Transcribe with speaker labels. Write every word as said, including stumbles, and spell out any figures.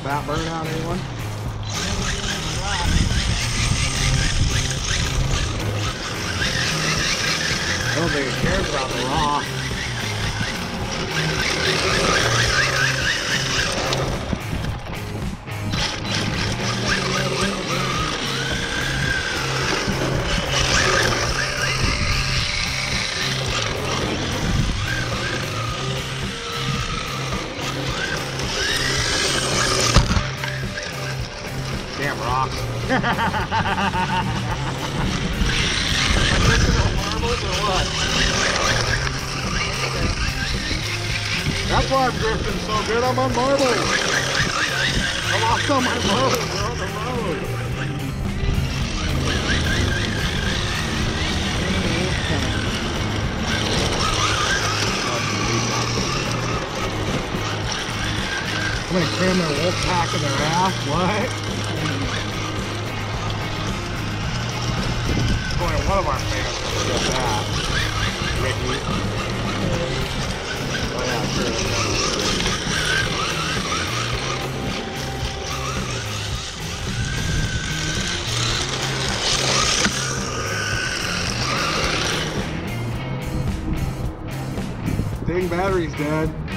Speaker 1: fat burnout, anyone? I don't think it cares about the raw. Damn rocks. That's why I'm drifting so good. I'm on marbles. I lost all my marbles. They're on the road. I'm gonna cram their wolf pack in their ass. What? Boy, one of our fans did that. Ricky. Oh yeah, sure. Dang, battery's dead.